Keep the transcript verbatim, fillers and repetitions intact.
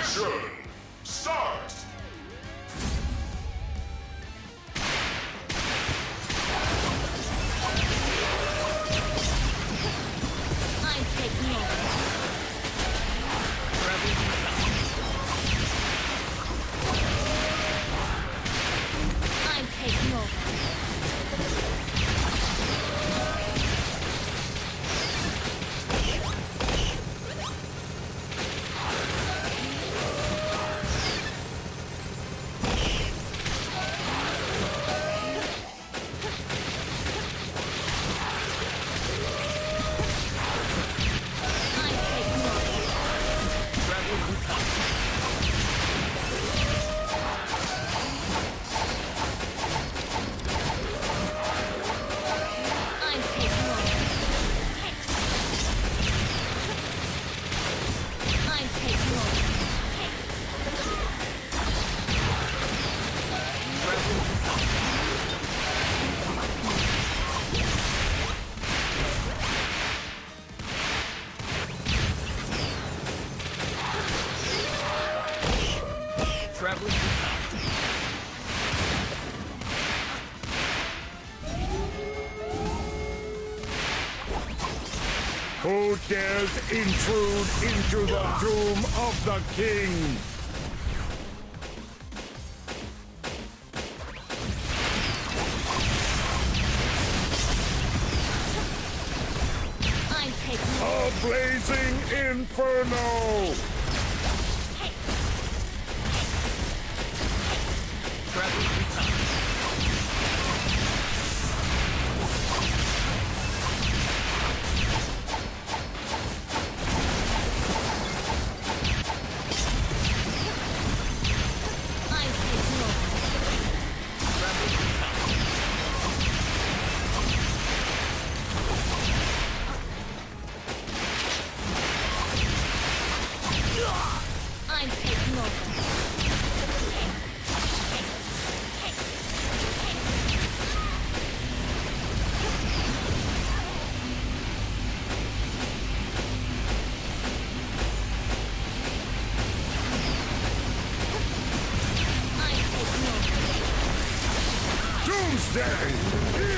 Action! Start! I'm taking over. I'm taking over. Traveling to top. Who dares intrude into the tomb of the king? I'm taking over. A blazing inferno! Traveling to top. I'm taking over. Traveling to top. I'm taking over. I'm taking over. Doomsday!